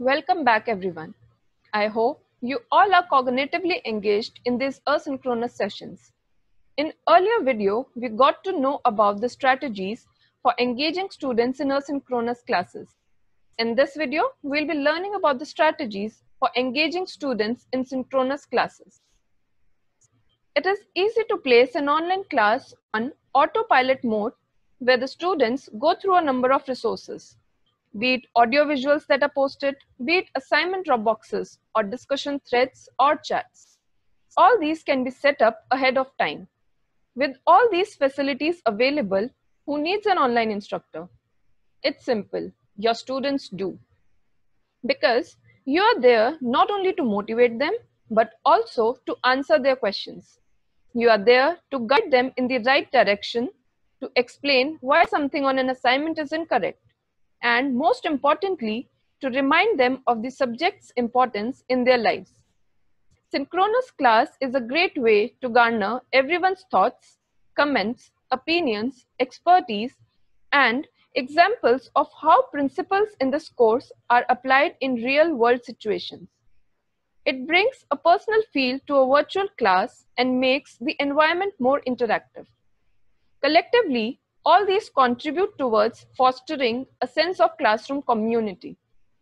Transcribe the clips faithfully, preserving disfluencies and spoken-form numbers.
Welcome back everyone. I hope you all are cognitively engaged in these asynchronous sessions. In earlier video, we got to know about the strategies for engaging students in asynchronous classes. In this video, we'll be learning about the strategies for engaging students in synchronous classes. It is easy to place an online class on autopilot mode where the students go through a number of resources, be it audio visuals that are posted, be it assignment drop boxes or discussion threads or chats. All these can be set up ahead of time. With all these facilities available, who needs an online instructor? It's simple, your students do. Because you are there not only to motivate them, but also to answer their questions. You are there to guide them in the right direction, to explain why something on an assignment is incorrect, and most importantly, to remind them of the subject's importance in their lives. Synchronous class is a great way to garner everyone's thoughts, comments, opinions, expertise, and examples of how principles in this course are applied in real-world situations. It brings a personal feel to a virtual class and makes the environment more interactive. Collectively, all these contribute towards fostering a sense of classroom community.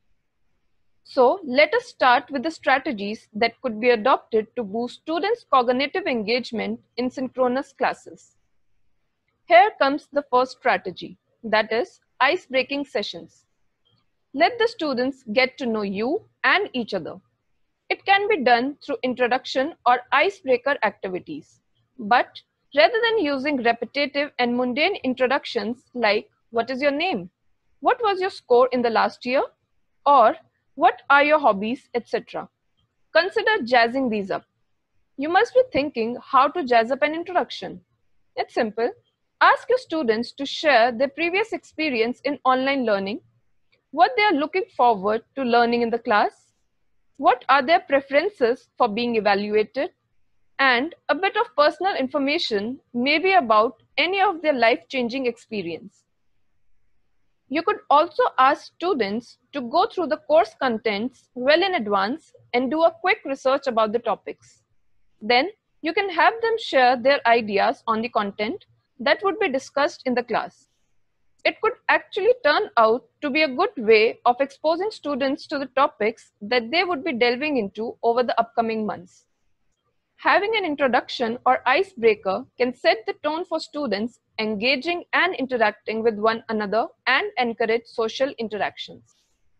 So, let us start with the strategies that could be adopted to boost students' cognitive engagement in synchronous classes. Here comes the first strategy, that is, ice-breaking sessions. Let the students get to know you and each other. It can be done through introduction or icebreaker activities. But rather than using repetitive and mundane introductions like, what is your name? What was your score in the last year? Or what are your hobbies, et cetera. Consider jazzing these up. You must be thinking how to jazz up an introduction. It's simple. Ask your students to share their previous experience in online learning, what they are looking forward to learning in the class, what are their preferences for being evaluated, and a bit of personal information, maybe about any of their life-changing experience. You could also ask students to go through the course contents well in advance and do a quick research about the topics. Then you can have them share their ideas on the content that would be discussed in the class. It could actually turn out to be a good way of exposing students to the topics that they would be delving into over the upcoming months. Having an introduction or icebreaker can set the tone for students engaging and interacting with one another and encourage social interactions.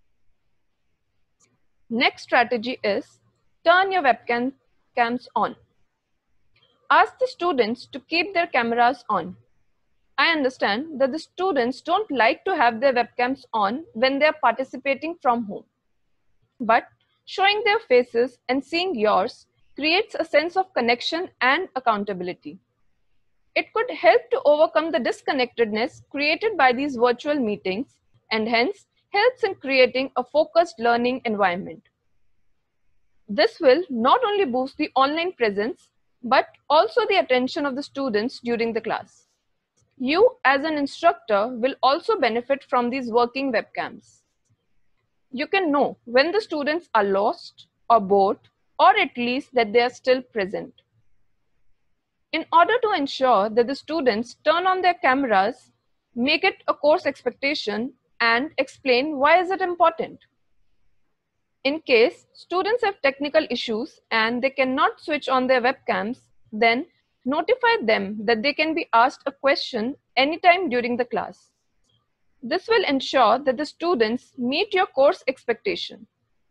Next strategy is turn your webcam cams on. Ask the students to keep their cameras on. I understand that the students don't like to have their webcams on when they are participating from home. But showing their faces and seeing yours creates a sense of connection and accountability. It could help to overcome the disconnectedness created by these virtual meetings and hence helps in creating a focused learning environment. This will not only boost the online presence, but also the attention of the students during the class. You as an instructor will also benefit from these working webcams. You can know when the students are lost or bored, or at least that they are still present. In order to ensure that the students turn on their cameras, make it a course expectation and explain why is it important. In case students have technical issues and they cannot switch on their webcams, then notify them that they can be asked a question anytime during the class. This will ensure that the students meet your course expectation.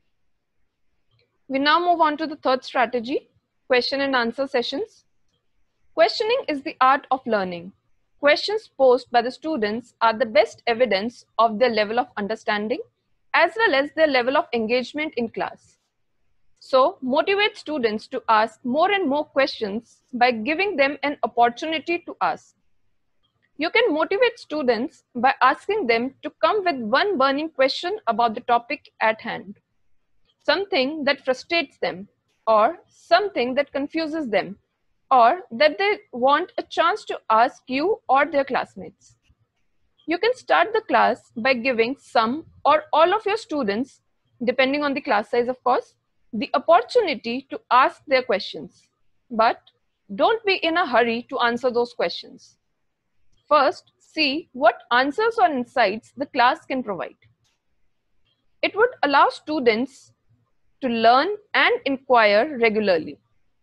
We now move on to the third strategy, question and answer sessions. Questioning is the art of learning. Questions posed by the students are the best evidence of their level of understanding as well as their level of engagement in class. So, motivate students to ask more and more questions by giving them an opportunity to ask. You can motivate students by asking them to come with one burning question about the topic at hand, something that frustrates them, or something that confuses them, or that they want a chance to ask you or their classmates. You can start the class by giving some or all of your students depending on the class size, of course, the opportunity to ask their questions. But don't be in a hurry to answer those questions. First, see what answers or insights the class can provide. It would allow students to learn and inquire regularly.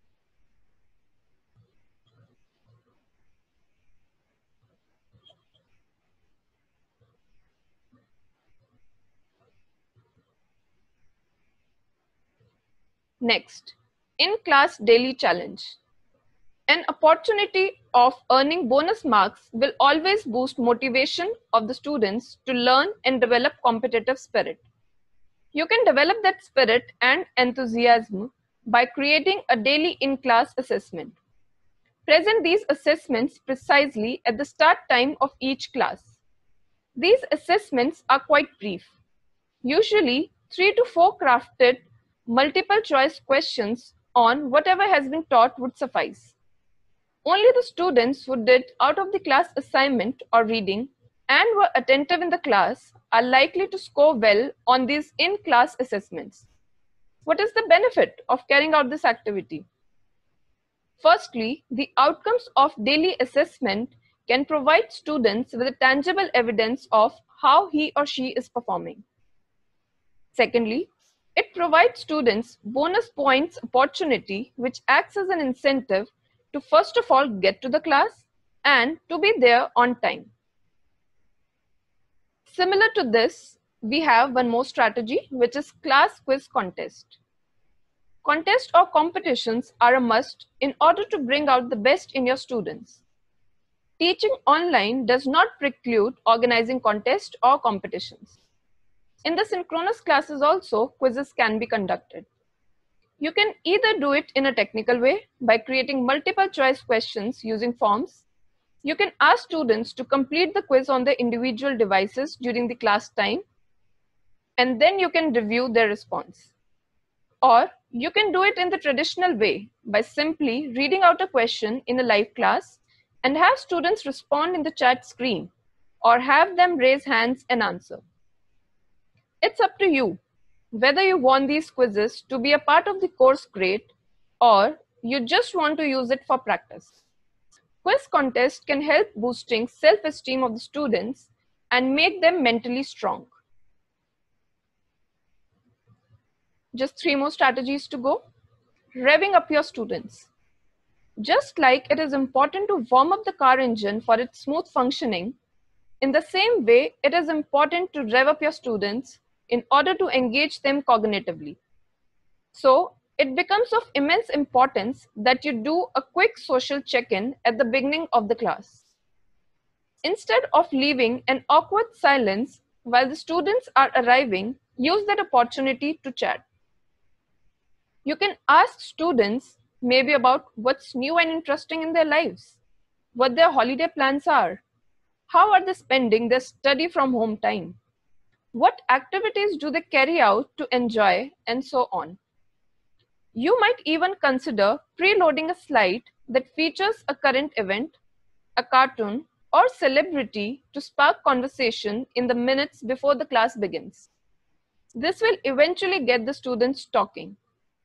Next, in-class daily challenge. An opportunity of earning bonus marks will always boost motivation of the students to learn and develop competitive spirit. You can develop that spirit and enthusiasm by creating a daily in-class assessment. Present these assessments precisely at the start time of each class. These assessments are quite brief. Usually, three to four crafted multiple choice questions on whatever has been taught would suffice. Only the students who did out of the class assignment or reading and were attentive in the class are likely to score well on these in-class assessments. What is the benefit of carrying out this activity? Firstly, the outcomes of daily assessment can provide students with a tangible evidence of how he or she is performing. Secondly, it provides students bonus points opportunity, which acts as an incentive to first of all get to the class and to be there on time. Similar to this, we have one more strategy, which is class quiz contest. Contests or competitions are a must in order to bring out the best in your students. Teaching online does not preclude organizing contests or competitions. In the synchronous classes also, quizzes can be conducted. You can either do it in a technical way by creating multiple choice questions using forms. You can ask students to complete the quiz on their individual devices during the class time, and then you can review their response. Or you can do it in the traditional way by simply reading out a question in a live class and have students respond in the chat screen or have them raise hands and answer. It's up to you whether you want these quizzes to be a part of the course grade or you just want to use it for practice. Quiz contests can help boosting self-esteem of the students and make them mentally strong. Just three more strategies to go. Revving up your students. Just like it is important to warm up the car engine for its smooth functioning, in the same way, it is important to rev up your students in order to engage them cognitively. So, it becomes of immense importance that you do a quick social check-in at the beginning of the class. Instead of leaving an awkward silence while the students are arriving, use that opportunity to chat. You can ask students maybe about what's new and interesting in their lives, what their holiday plans are, how are they spending their study from home time, what activities do they carry out to enjoy, and so on. You might even consider preloading a slide that features a current event, a cartoon, or celebrity to spark conversation in the minutes before the class begins. This will eventually get the students talking.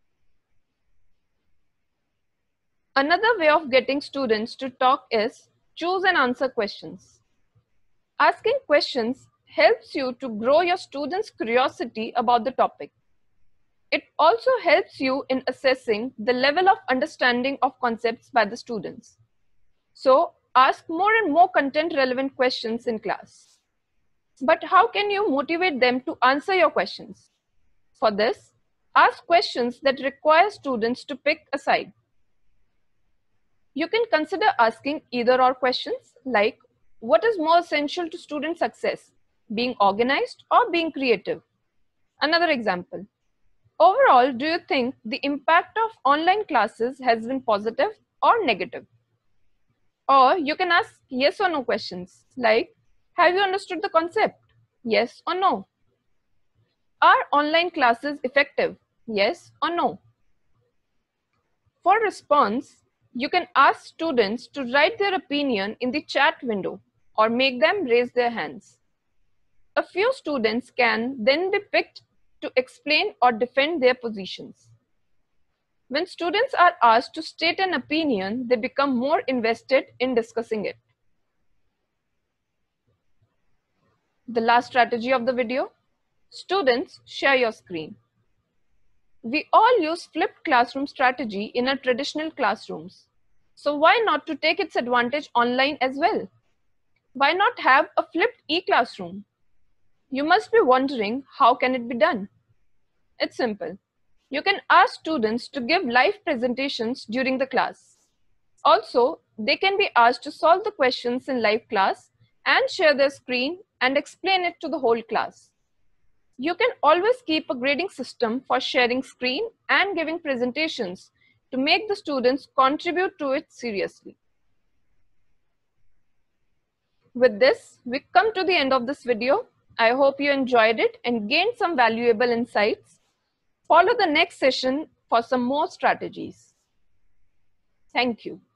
Another way of getting students to talk is choose and answer questions. Asking questions helps you to grow your students' curiosity about the topic. It also helps you in assessing the level of understanding of concepts by the students. So, ask more and more content-relevant questions in class. But how can you motivate them to answer your questions? For this, ask questions that require students to pick a side. You can consider asking either or questions like, what is more essential to student success, being organized or being creative? Another example, overall, do you think the impact of online classes has been positive or negative? Or you can ask yes or no questions like, have you understood the concept? Yes or no? Are online classes effective? Yes or no? For response, you can ask students to write their opinion in the chat window or make them raise their hands. A few students can then be picked to explain or defend their positions. When students are asked to state an opinion, they become more invested in discussing it. The last strategy of the video: students, share your screen. We all use flipped classroom strategy in our traditional classrooms. So why not to take its advantage online as well? Why not have a flipped e-classroom? You must be wondering, how can it be done? It's simple. You can ask students to give live presentations during the class. Also, they can be asked to solve the questions in live class and share their screen and explain it to the whole class. You can always keep a grading system for sharing screen and giving presentations to make the students contribute to it seriously. With this, we come to the end of this video. I hope you enjoyed it and gained some valuable insights. Follow the next session for some more strategies. Thank you.